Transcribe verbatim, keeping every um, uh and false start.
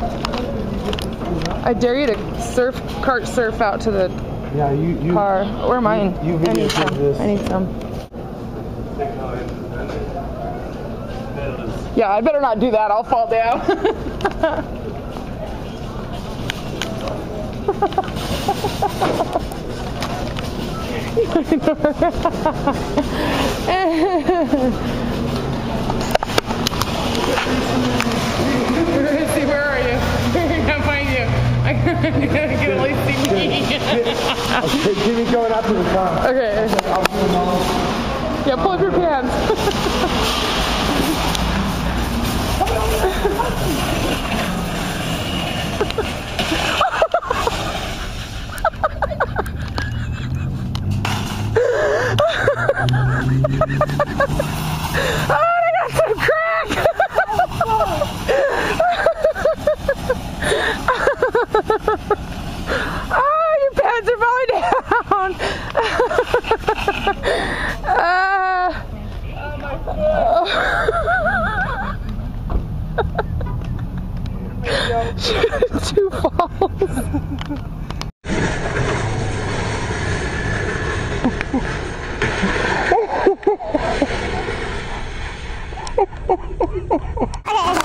I dare you to surf, cart surf out to the yeah, you, you, car. Where am I? You, you I need some. this. I need some. Yeah, I better not do that. I'll fall down. See, where are you? I can't find you. I can't at least see me. Okay, give me going out to the car. Okay. Yeah, pull up your pants. Oh, I got some crack! Oh, your pants are falling down! uh, oh, my God. Two falls. Okay.